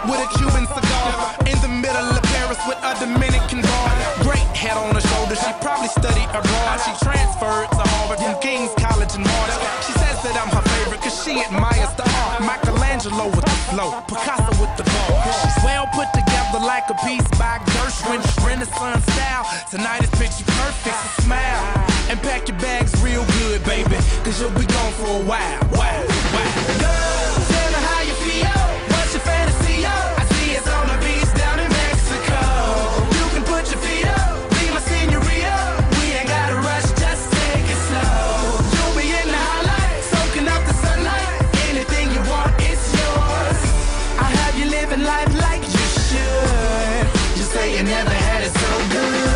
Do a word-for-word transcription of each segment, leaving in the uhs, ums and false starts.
with a Cuban cigar. In the middle of Paris with a Dominican bar. Great head on her shoulder, she probably studied abroad. She transferred to Harvard from King's College in March. She says that I'm her favorite cause she admires the art. Michelangelo with the flow, Picasso with the ball. She's well put together like a piece by Gershwin. Renaissance style, tonight is picture perfect, so smile. And pack your bags real good, baby, cause you'll be gone for a while. Wow, wow. Girl, tell me how you feel. What's your fantasy? I see it's on the beach down in Mexico. You can put your feet up, be my senorita. We ain't gotta rush, just take it slow. You'll be in the highlight, soaking up the sunlight. Anything you want, it's yours. I have you living life like you should. You say you never had it so good.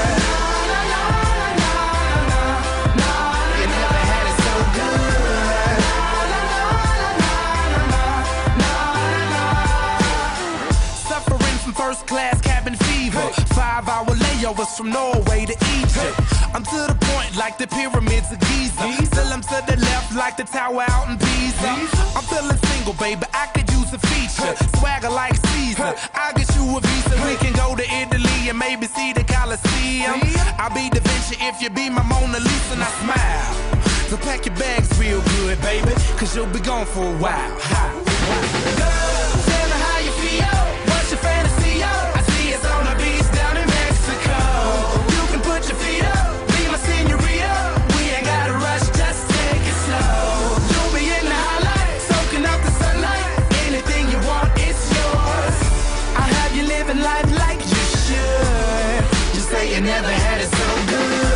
First class cabin fever, five hour layovers from Norway to Egypt. I'm to the point like the pyramids of Giza. Still I'm to the left like the tower out in Pisa. I'm feeling single, baby, I could use a feature. Swagger like Caesar, I'll get you a visa. We can go to Italy and maybe see the Colosseum. I'll be Da Vinci if you be my Mona Lisa and I smile. So pack your bags real good, baby, cause you'll be gone for a while. Girl, tell me how you feel. What's your fantasy? I see it's on the beach down in Mexico. You can put your feet up, be my senorita. We ain't gotta rush, just take it slow. You'll be in the highlight, soaking up the sunlight. Anything you want, it's yours. I have you living life like you should. You say you never had it so good.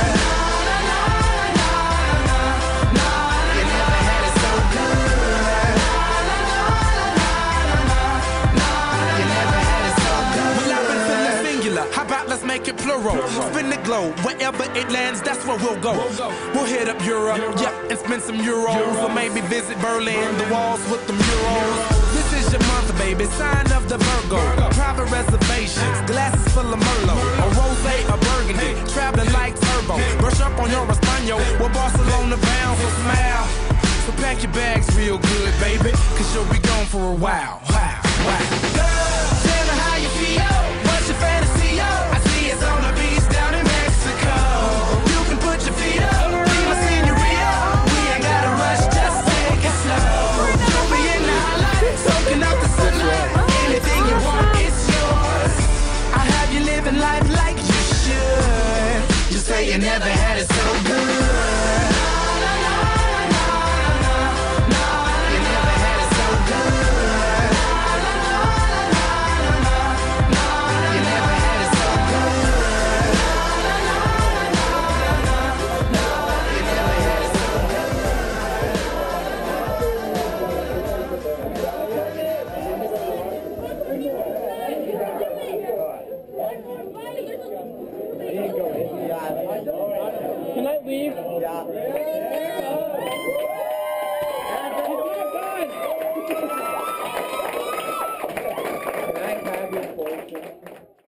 How about let's make it plural? Spin the globe, wherever it lands, that's where we'll go. We'll hit up Europe, yeah, and spend some euros. Or maybe visit Berlin, the walls with the murals. This is your month, baby, sign of the Virgo. Private reservations, glasses full of Merlot. A rosé, a burgundy, traveling like turbo. Brush up on your Espanol, we're Barcelona bound, so smile. So pack your bags real good, baby, cause you'll be gone for a while. Wow, wow. Girl, tell me how you feel. What's your fantasy? I see it's on the beach down in Mexico. You can put your feet up, be my senorita. We ain't gotta rush, just take it slow. You'll be in the highlight, soaking up the sunlight. Anything you want, it's yours. I have you living life like you should. You say you never had it so good. You never had it so good. Can I leave? Yeah. Yeah.